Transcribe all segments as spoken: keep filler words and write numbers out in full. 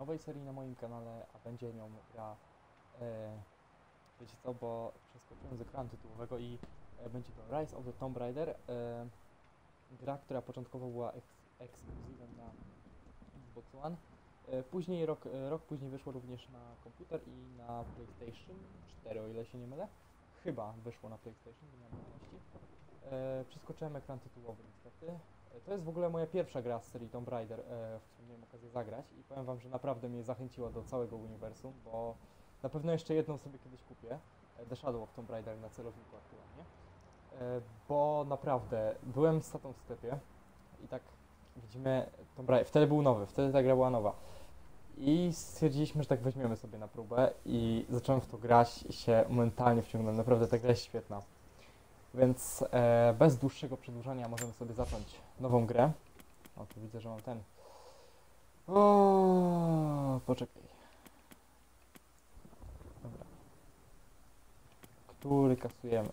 nowej serii na moim kanale, a będzie nią gra, e, wiecie co, bo przeskoczyłem z ekranu tytułowego i e, będzie to Rise of the Tomb Raider, e, gra, która początkowo była eks ekskluzywem na Xbox One, e, później rok, e, rok później wyszło również na komputer i na PlayStation cztery, o ile się nie mylę. Chyba wyszło na PlayStation, nie mam pewności. E, przeskoczyłem ekran tytułowy niestety. E, to jest w ogóle moja pierwsza gra z serii Tomb Raider, e, w którą miałem okazję zagrać i powiem wam, że naprawdę mnie zachęciła do całego uniwersum, bo na pewno jeszcze jedną sobie kiedyś kupię, e, The Shadow of Tomb Raider na celowniku aktualnie, e, bo naprawdę byłem z tatą w sklepie i tak widzimy Tomb Raider, wtedy był nowy, wtedy ta gra była nowa. I stwierdziliśmy, że tak weźmiemy sobie na próbę i zacząłem w to grać i się mentalnie wciągnąłem. Naprawdę ta gra jest świetna. Więc e, bez dłuższego przedłużania możemy sobie zacząć nową grę. O, tu widzę, że mam ten. O, poczekaj. Dobra. Który kasujemy?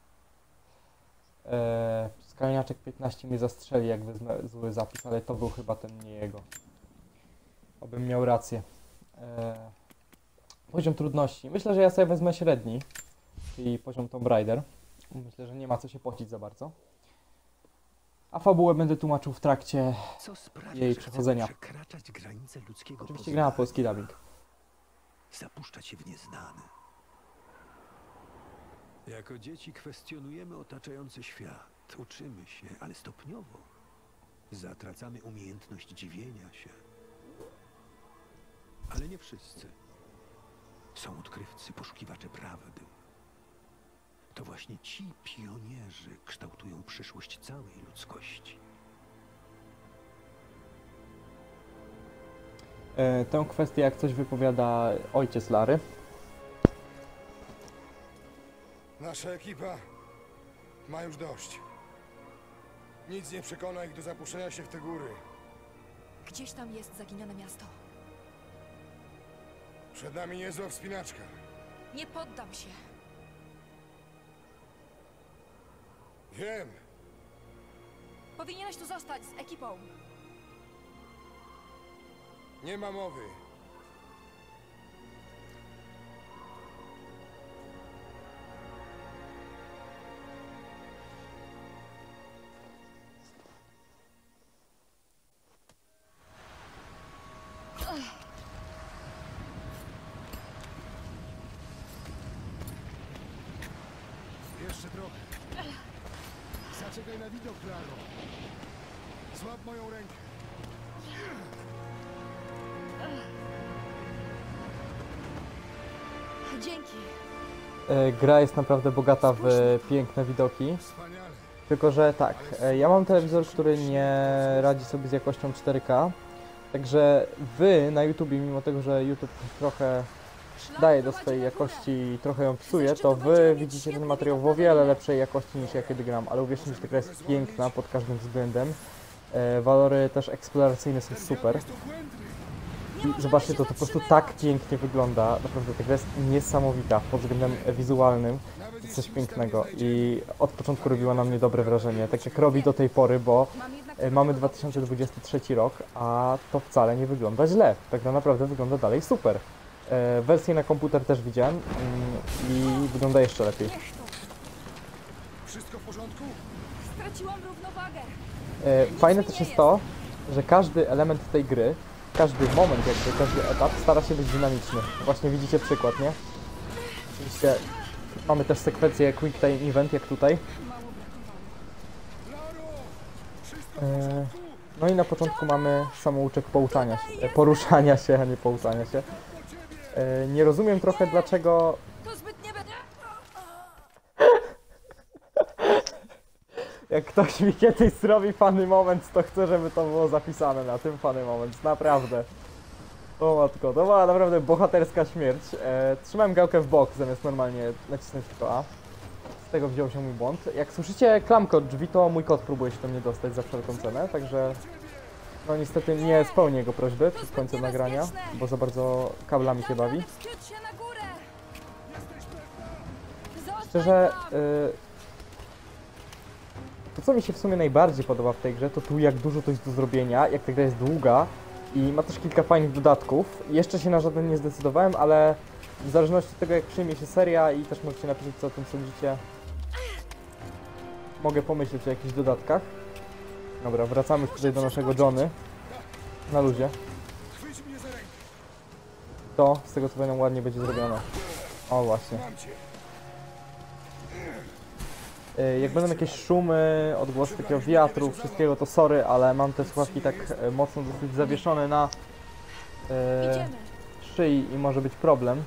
E, Skalniaczek piętnaście mnie zastrzeli, jak wezmę zły zapis, ale to był chyba ten nie jego. Obym miał rację. E, poziom trudności. Myślę, że ja sobie wezmę średni, czyli poziom Tomb Raider. Myślę, że nie ma co się pocić za bardzo. A fabułę będę tłumaczył w trakcie sprawia, jej przechodzenia. Przekraczać granice ludzkiego Oczywiście gra na polski dubbing. Zapuszczać się w nieznane. Jako dzieci kwestionujemy otaczający świat. Uczymy się, ale stopniowo zatracamy umiejętność dziwienia się. Ale nie wszyscy. Są odkrywcy, poszukiwacze prawdy. To właśnie ci pionierzy kształtują przyszłość całej ludzkości. E, tę kwestię jak coś wypowiada ojciec Lary. Nasza ekipa ma już dość. Nic nie przekona ich do zapuszczenia się w te góry. Gdzieś tam jest zaginione miasto. Przed nami niezła wspinaczka. Nie poddam się. Wiem. Powinieneś tu zostać z ekipą. Nie ma mowy. Jeszcze trochę. Zaczekaj na widok, Klaro. Złap moją rękę. Dzięki. E, gra jest naprawdę bogata w piękne widoki. Wspaniale. Tylko że tak, e, ja mam telewizor, który nie radzi sobie z jakością cztery K. Także wy na YouTubie, mimo tego, że YouTube trochę daje do swojej jakości i trochę ją psuje, to wy widzicie ten materiał w o wiele lepszej jakości niż ja kiedy gram, ale uwierzcie mi, że ta gra jest piękna pod każdym względem. E, walory też eksploracyjne są super. I zobaczcie, to, to po prostu tak pięknie wygląda. Naprawdę ta gra jest niesamowita pod względem wizualnym. To jest coś pięknego i od początku robiła na mnie dobre wrażenie, tak jak robi do tej pory, bo e, mamy dwa tysiące dwudziesty trzeci rok, a to wcale nie wygląda źle. Tak naprawdę wygląda dalej super. E, wersję na komputer też widziałem mm, i wygląda jeszcze lepiej. Wszystko w porządku? Straciłam równowagę. E, fajne też jest to, że każdy element tej gry, każdy moment, jakby każdy etap stara się być dynamiczny. Właśnie widzicie przykład, nie? Oczywiście mamy też sekwencję Quick Time Event, jak tutaj. E, no i na początku mamy samouczek pouczania się, e, poruszania się, a nie pouczania się. E, nie rozumiem trochę dlaczego... To zbyt niebezpieczne. Jak ktoś mi kiedyś zrobi funny moment, to chcę, żeby to było zapisane na tym funny moment, naprawdę. O matko, to była naprawdę bohaterska śmierć. E, trzymałem gałkę w bok, zamiast normalnie nacisnąć tylko A. Z tego wziął się mój błąd. Jak słyszycie klamkę od drzwi, to mój kot próbuje się do mnie dostać za wszelką cenę, także... No niestety nie spełnię jego prośby przed końcem nagrania, bo za bardzo kablami się bawi. Wspiąć się na górę. Szczerze, y, to co mi się w sumie najbardziej podoba w tej grze, to tu jak dużo to jest do zrobienia, jak ta gra jest długa, I ma też kilka fajnych dodatków. Jeszcze się na żaden nie zdecydowałem, ale w zależności od tego, jak przyjmie się seria i też możecie napisać, co o tym sądzicie, mogę pomyśleć o jakichś dodatkach. Dobra, wracamy już tutaj do naszego Johnny. Na luzie. Chwyć mnie za rękę. To, z tego co pamiętam, ładnie będzie zrobione. O, właśnie. Mam cię. Y, Jak będą jakieś szumy, odgłosy takiego wiatru, wszystkiego, to sorry, ale mam te słuchawki tak e, mocno dosyć zawieszone na e, Idziemy. szyi i może być problem.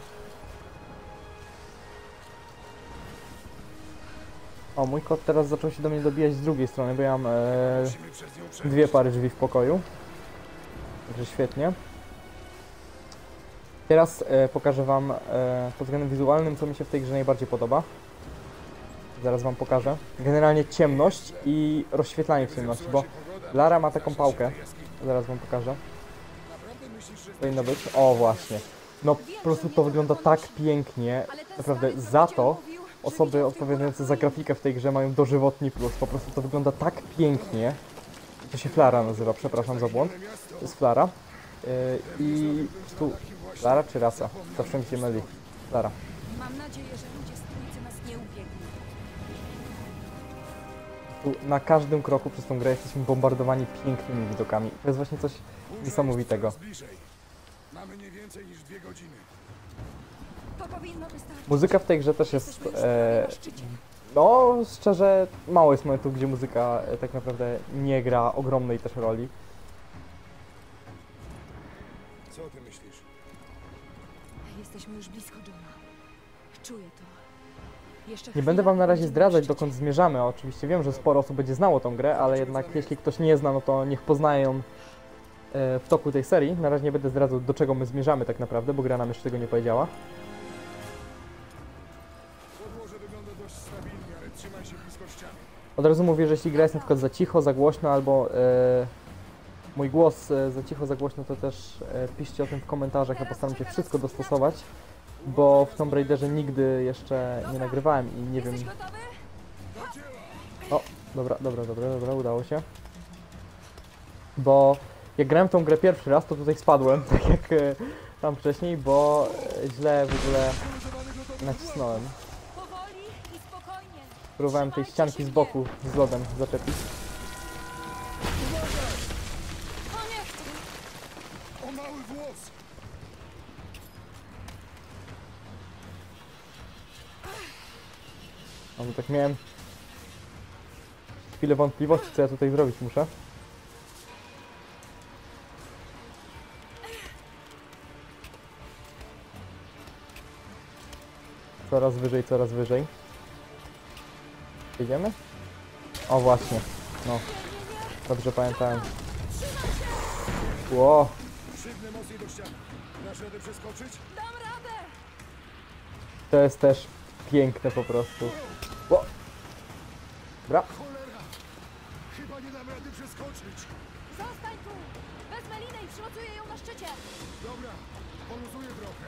O, mój kot teraz zaczął się do mnie dobijać z drugiej strony, bo ja mam e, Musimy przez nią przejść. dwie pary drzwi w pokoju. Także świetnie. Teraz e, pokażę Wam e, pod względem wizualnym, co mi się w tej grze najbardziej podoba. Zaraz Wam pokażę. Generalnie ciemność i rozświetlanie w ciemności, bo Lara ma taką pałkę. Zaraz Wam pokażę. Naprawdę myślisz, że Powinno być. O, właśnie. No, po prostu to wygląda tak pięknie. Naprawdę za to osoby odpowiadające za grafikę w tej grze mają dożywotni plus. Po prostu to wygląda tak pięknie. To się Flara nazywa, przepraszam za błąd. To jest Flara. Yy, I tu Lara czy Rasa? Zawsze mi się myli. Lara. Mam nadzieję, że ludzie z ulicy nas nie ubiegną. Tu na każdym kroku przez tą grę jesteśmy bombardowani pięknymi widokami. To jest właśnie coś niesamowitego. coraz bliżej. Mamy nie więcej niż dwie godziny. To powinno wystarczyć. Muzyka w tej grze też jest... Jesteśmy już E, na szczycie. no, szczerze, mało jest momentów, gdzie muzyka e, tak naprawdę nie gra ogromnej też roli. Co ty myślisz? Jesteśmy już blisko Johna. Czuję to. Jeszcze Nie chwila będę Wam na i razie będziemy zdradzać, na szczycie. dokąd zmierzamy. Oczywiście wiem, że sporo osób będzie znało tą grę, ale jednak jeśli ktoś nie zna, no to niech poznaje ją e, w toku tej serii. Na razie nie będę zdradzał, do czego my zmierzamy tak naprawdę, bo gra nam jeszcze tego nie powiedziała. Podłoże wygląda dość stabilnie, ale trzymaj się blisko ściany. Od razu mówię, że jeśli gra jest na przykład za cicho, za głośno, albo e, mój głos e, za cicho, za głośno, to też e, piszcie o tym w komentarzach. Ja postaram się wszystko dostosować, bo w Tomb Raiderze nigdy jeszcze nie nagrywałem i nie wiem... Jesteś gotowy? O, dobra, dobra, dobra, dobra, udało się. Bo jak grałem w tą grę pierwszy raz, to tutaj spadłem, tak jak e, tam wcześniej, bo e, źle w ogóle nacisnąłem. Powoli i spokojnie. Próbowałem tej ścianki z boku z lodem zaczepić. O nie! O mały włos! No bo tak miałem chwilę wątpliwości, co ja tutaj zrobić muszę. Coraz wyżej, coraz wyżej. Idziemy? O właśnie, no. Dobrze pamiętałem. Ło, Przygnę mocniej do ściany. Dasz radę przeskoczyć? Dam radę! to jest też piękne po prostu. Ło. Dobra, Cholera! Chyba nie dam rady przeskoczyć. Zostań tu! Wezmę linę i przymocuję ją na szczycie. Dobra, poluzuję trochę.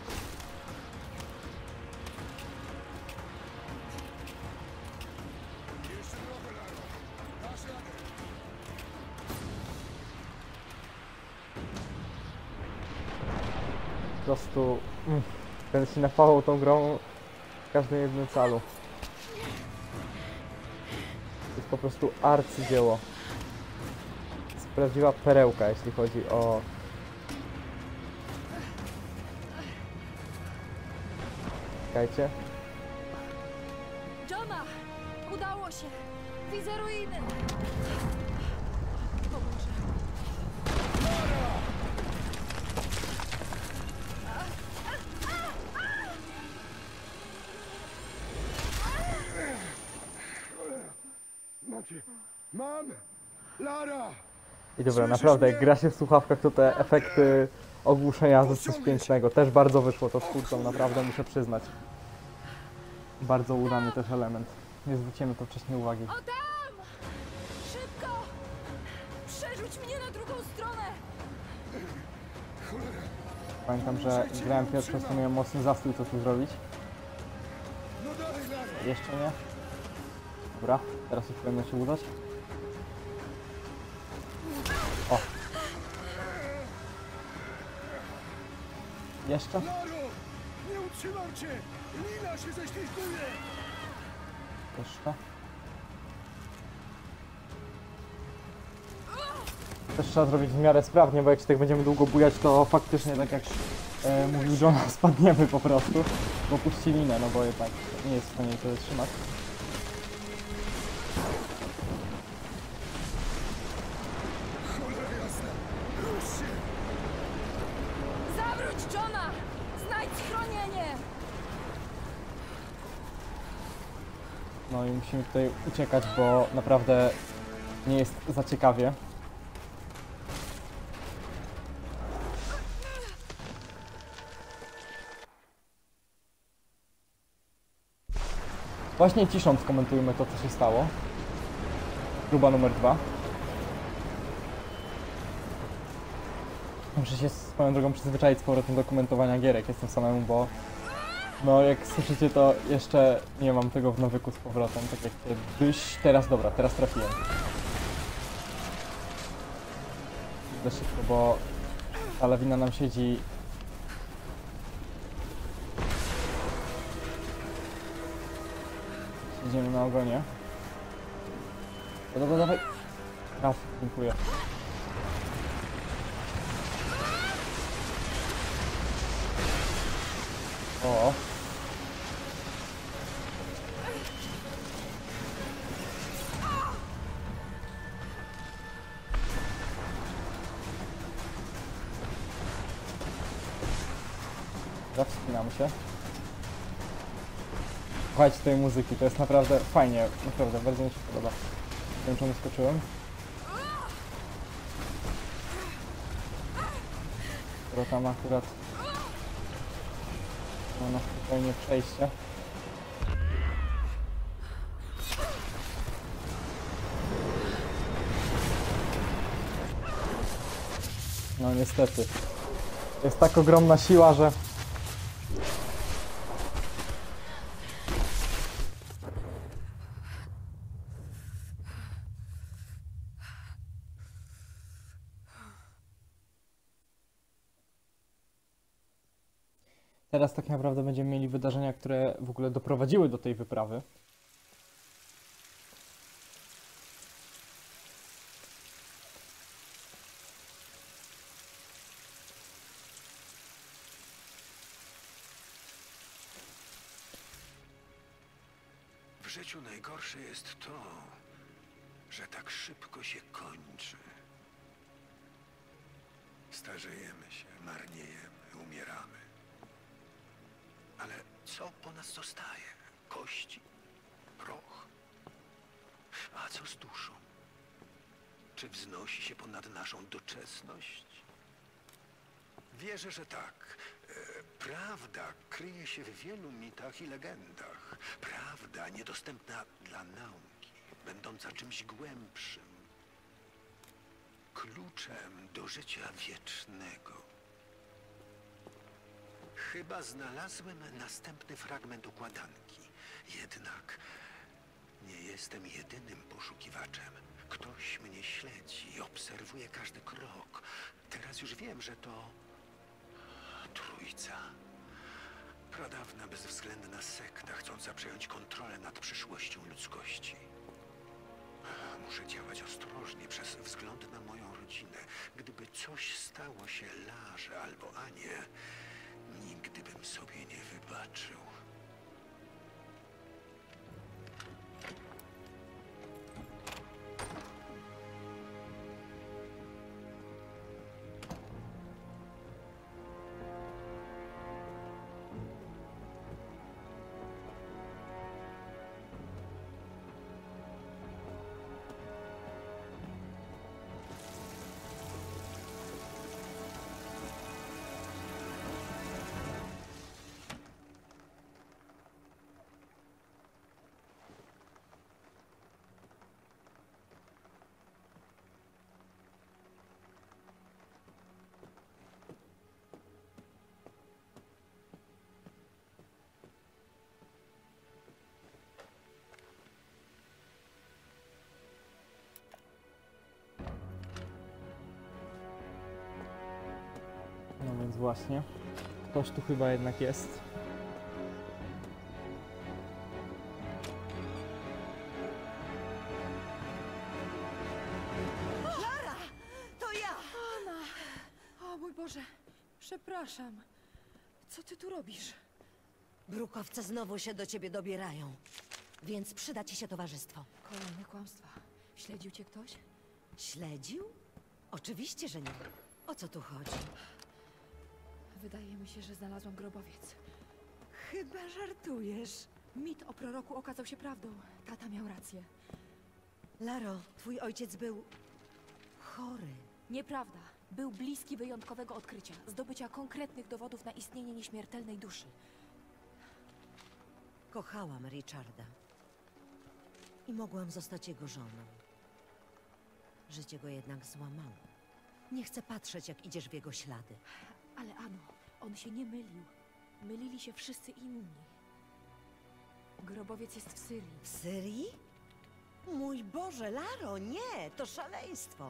Jeszcze trochę, Laro. Dasz radę. po prostu mm, będę się napawał tą grą w każdym jednym calu. To jest po prostu arcydzieło. To jest prawdziwa perełka, jeśli chodzi o... Czekajcie. Johna! Udało się! Widzę ruiny! O Boże. Macie. Mam! Lara! I dobra, Słyszysz naprawdę, jak mnie? gra się w słuchawkach, to te efekty ogłuszenia to jest coś pięknego. Też bardzo wyszło to z twórcą, naprawdę muszę przyznać. Bardzo udany też element. Nie zwróciłem na to wcześniej uwagi. O tam! Szybko! Przerzuć mnie na drugą stronę! Cholera! Pamiętam, że grałem pierwszy raz, to miałem mocny zastój, co tu zrobić. No dalej, Lara! Jeszcze nie. Dobra, teraz już powinno się udać. O! Jeszcze? Laro! Nie utrzymam cię! Lina się ześlizguje! Jeszcze. Też trzeba zrobić w miarę sprawnie, bo jak się tak będziemy długo bujać, to faktycznie, tak jak e, mówił John, spadniemy po prostu. Bo puści linę, no bo jednak nie jest w stanie jej to zatrzymać. Cholera jasna! Rusz się! Zawróć Johna! Znajdź schronienie! No i musimy tutaj uciekać, bo naprawdę nie jest za ciekawie. Właśnie ciszą skomentujmy to, co się stało. Próba numer dwa. Muszę się swoją drogą przyzwyczaić z powrotem do komentowania gierek, jestem samemu, bo no jak słyszycie, to jeszcze nie mam tego w nawyku z powrotem, tak jak kiedyś. Teraz, dobra, teraz trafiłem. Za szybko, bo ta lawina nam siedzi. Siedzimy na ogonie. No dobra, dawaj. Raz, dziękuję. O. Zawspinamy się. Słuchajcie tej muzyki, to jest naprawdę fajnie, naprawdę, bardzo mi się podoba. Nie wiem, czemu skoczyłem. Skoro tam akurat ma na spokojnie przejście. No niestety. Jest tak ogromna siła, że teraz tak naprawdę będziemy mieli wydarzenia, które w ogóle doprowadziły do tej wyprawy. W życiu najgorsze jest to, że tak szybko się kończy. Starzejemy się, marniejemy, umieramy. Ale co po nas zostaje? Kości? Proch? A co z duszą? Czy wznosi się ponad naszą doczesność? Wierzę, że tak. E, prawda kryje się w wielu mitach i legendach. Prawda niedostępna dla nauki, będąca czymś głębszym. Kluczem do życia wiecznego. Chyba znalazłem następny fragment układanki. Jednak nie jestem jedynym poszukiwaczem. Ktoś mnie śledzi, obserwuje każdy krok. Teraz już wiem, że to Trójca. Pradawna, bezwzględna sekta, chcąca przejąć kontrolę nad przyszłością ludzkości. Muszę działać ostrożnie przez wzgląd na moją rodzinę. Gdyby coś stało się Larze albo Anie, nigdy bym sobie nie wybaczył. No więc właśnie. Ktoś tu chyba jednak jest. Lara! To ja! Anna! O mój Boże, przepraszam. Co ty tu robisz? Brukowce znowu się do ciebie dobierają. Więc przyda ci się towarzystwo. Kolejne kłamstwa. Śledził cię ktoś? Śledził? Oczywiście, że nie. O co tu chodzi? Wydaje mi się, że znalazłam grobowiec. Chyba żartujesz. Mit o proroku okazał się prawdą. Tata miał rację. Laro, twój ojciec był... chory. Nieprawda. Był bliski wyjątkowego odkrycia. Zdobycia konkretnych dowodów na istnienie nieśmiertelnej duszy. Kochałam Richarda. I mogłam zostać jego żoną. Życie go jednak złamało. Nie chcę patrzeć, jak idziesz w jego ślady. Ale Ano, on się nie mylił. Mylili się wszyscy inni. Grobowiec jest w Syrii. W Syrii? Mój Boże, Laro, nie! To szaleństwo!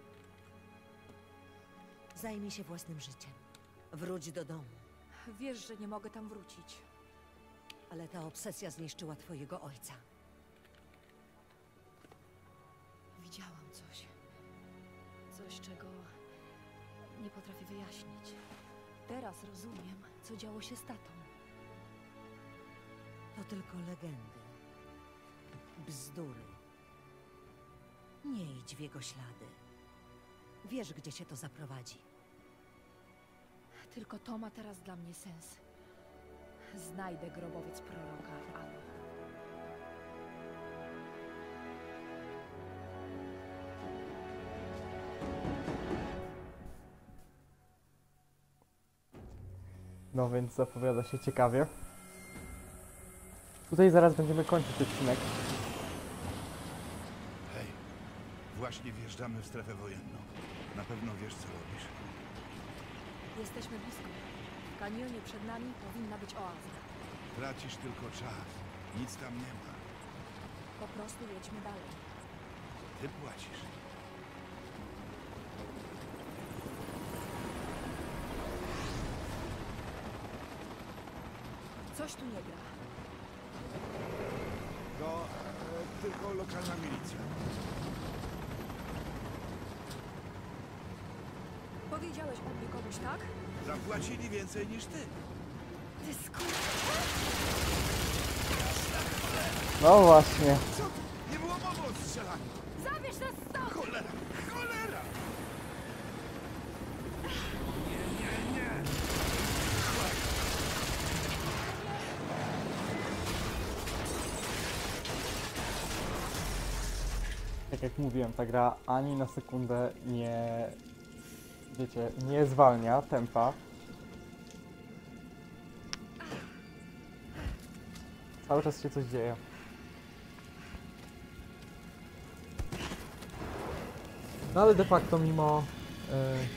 Zajmij się własnym życiem. Wróć do domu. Wiesz, że nie mogę tam wrócić. Ale ta obsesja zniszczyła twojego ojca. Widziałam coś. Coś, czego nie potrafię wyjaśnić. Teraz rozumiem, co działo się z tatą. To tylko legendy. Bzdury. Nie idź w jego ślady. Wiesz, gdzie się to zaprowadzi. Tylko to ma teraz dla mnie sens. Znajdę grobowiec proroka, Ano. No więc zapowiada się ciekawie. Tutaj zaraz będziemy kończyć odcinek. Hej, właśnie wjeżdżamy w strefę wojenną. Na pewno wiesz, co robisz. Jesteśmy blisko. W kanionie przed nami powinna być oaza. Tracisz tylko czas. Nic tam nie ma. Po prostu jedźmy dalej. Ty płacisz. Coś tu nie gra. To e, tylko lokalna milicja. Powiedziałeś o mnie komuś, tak? Zapłacili więcej niż ty. Ty skur... No właśnie. Co? Nie było mowy o strzelaniu. Zabierz nas stąd! Cholera! Cholera! Nie, nie, nie! Tak jak mówiłem, ta gra ani na sekundę nie, wiecie, nie zwalnia tempa. Cały czas się coś dzieje. No ale de facto mimo... Yy,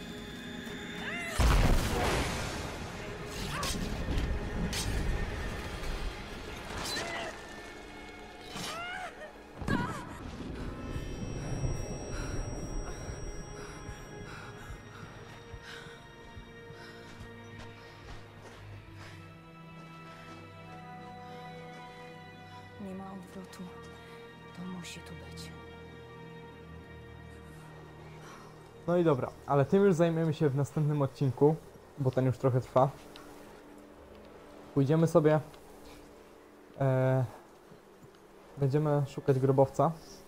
Nie ma odwrotu. To musi tu być. No i dobra, ale tym już zajmiemy się w następnym odcinku, bo ten już trochę trwa. Pójdziemy sobie... E, będziemy szukać grobowca.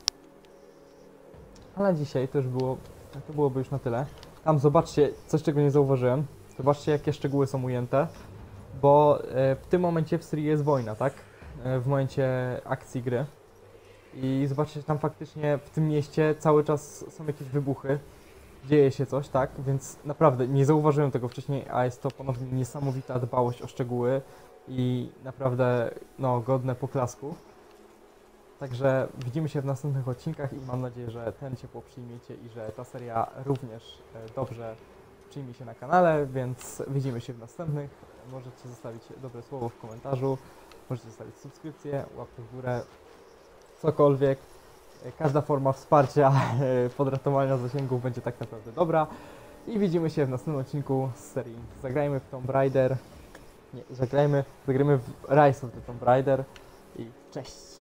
Ale dzisiaj to już było... To byłoby już na tyle. Tam zobaczcie, coś czego nie zauważyłem. Zobaczcie, jakie szczegóły są ujęte. Bo e, w tym momencie w Syrii jest wojna, tak? E, w momencie akcji gry. I zobaczcie, tam faktycznie w tym mieście cały czas są jakieś wybuchy. Dzieje się coś, tak? Więc naprawdę nie zauważyłem tego wcześniej, a jest to ponownie niesamowita dbałość o szczegóły i naprawdę, no, godne poklasku. Także widzimy się w następnych odcinkach i mam nadzieję, że ten ciepło przyjmiecie i że ta seria również e, dobrze przyjmie się na kanale, więc widzimy się w następnych. Możecie zostawić dobre słowo w komentarzu, możecie zostawić subskrypcję, łapkę w górę, cokolwiek. Każda forma wsparcia, podratowania zasięgów będzie tak naprawdę dobra. i widzimy się w następnym odcinku z serii Zagrajmy w Tomb Raider. Nie, zagrajmy, zagrajmy w Rise of the Tomb Raider i cześć!